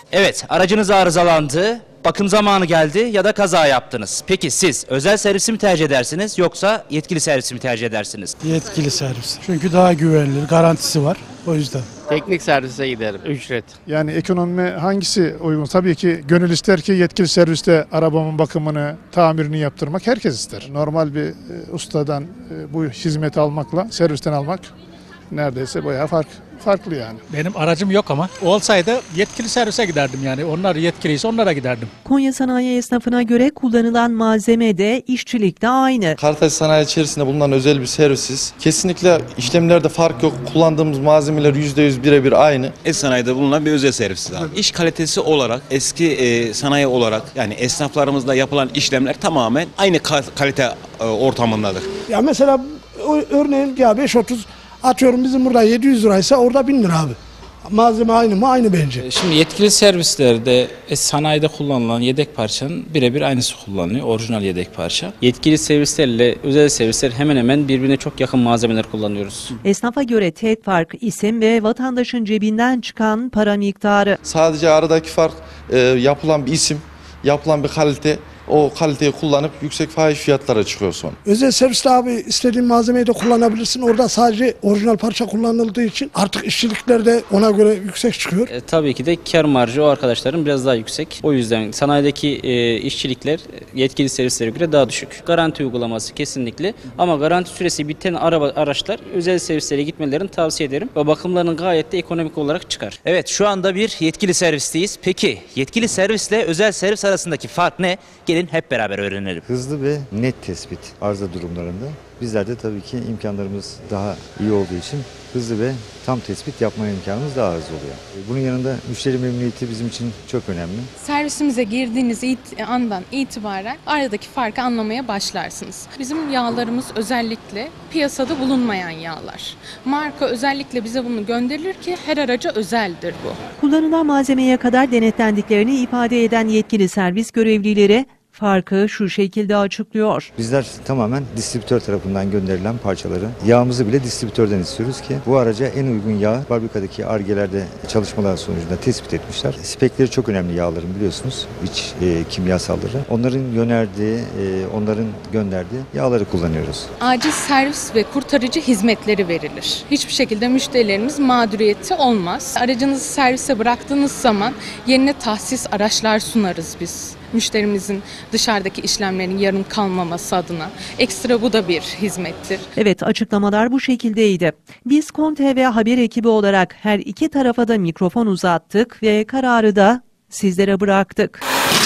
Evet, aracınız arızalandı, bakım zamanı geldi ya da kaza yaptınız. Peki siz özel servisi mi tercih edersiniz yoksa yetkili servisi mi tercih edersiniz? Yetkili servis. Çünkü daha güvenilir, garantisi var. O yüzden. Teknik servise giderim. Ücret. Yani ekonomime hangisi uygun? Tabii ki gönül ister ki yetkili serviste arabamın bakımını, tamirini yaptırmak herkes ister. Normal bir ustadan bu hizmeti almakla servisten almak neredeyse bayağı farklı yani. Benim aracım yok ama olsaydı yetkili servise giderdim yani. Onlar yetkiliyse onlara giderdim. Konya sanayi esnafına göre kullanılan malzeme de işçilik de aynı. Kartaş sanayi içerisinde bulunan özel bir servisiz. Kesinlikle işlemlerde fark yok. Kullandığımız malzemeler %100 birebir aynı. Sanayide bulunan bir özel servisiz abi. İş kalitesi olarak eski sanayi olarak yani esnaflarımızla yapılan işlemler tamamen aynı kalite ortamındadır. Ya mesela örneğin ya 5.30 atıyorum bizim burada 700 liraysa orada 1000 lira abi. Malzeme aynı mı? Aynı bence. Şimdi yetkili servislerde sanayide kullanılan yedek parçanın birebir aynısı kullanılıyor. Orijinal yedek parça. Yetkili servislerle özel servisler hemen hemen birbirine çok yakın malzemeler kullanıyoruz. Esnafa göre tek fark isim ve vatandaşın cebinden çıkan para miktarı. Sadece aradaki fark yapılan bir isim, yapılan bir kalite. O kaliteyi kullanıp yüksek fahiş fiyatlara çıkıyor son. Özel serviste abi istediğin malzemeyi de kullanabilirsin. Orada sadece orijinal parça kullanıldığı için artık işçilikler de ona göre yüksek çıkıyor. Tabii ki de kar marjı o arkadaşların biraz daha yüksek. O yüzden sanayideki işçilikler yetkili servislere göre daha düşük. Garanti uygulaması kesinlikle ama garanti süresi biten araçlar özel servislere gitmelerini tavsiye ederim. Ve bakımlarının gayet de ekonomik olarak çıkar. Evet, şu anda bir yetkili servisteyiz. Peki yetkili servisle özel servis arasındaki fark ne? Gelin hep beraber öğrenelim. Hızlı ve net tespit arıza durumlarında. Bizler de tabii ki imkanlarımız daha iyi olduğu için hızlı ve tam tespit yapma imkanımız daha az oluyor. Bunun yanında müşteri memnuniyeti bizim için çok önemli. Servisimize girdiğiniz andan itibaren aradaki farkı anlamaya başlarsınız. Bizim yağlarımız özellikle piyasada bulunmayan yağlar. Marka özellikle bize bunu gönderilir ki her araca özeldir bu. Kullanılan malzemeye kadar denetlendiklerini ifade eden yetkili servis görevlileri farkı şu şekilde açıklıyor. Bizler tamamen distribütör tarafından gönderilen parçaları, yağımızı bile distribütörden istiyoruz ki bu araca en uygun yağ fabrikadaki Ar-Ge'lerde çalışmalar sonucunda tespit etmişler. Spekleri çok önemli yağların biliyorsunuz, iç kimyasalları. Onların onların gönderdiği yağları kullanıyoruz. Acil servis ve kurtarıcı hizmetleri verilir. Hiçbir şekilde müşterilerimiz mağduriyeti olmaz. Aracınızı servise bıraktığınız zaman yerine tahsis araçlar sunarız biz. Müşterimizin dışarıdaki işlemlerin yarım kalmaması adına. Ekstra bu da bir hizmettir. Evet, açıklamalar bu şekildeydi. Biz KON TV haber ekibi olarak her iki tarafa da mikrofon uzattık ve kararı da sizlere bıraktık.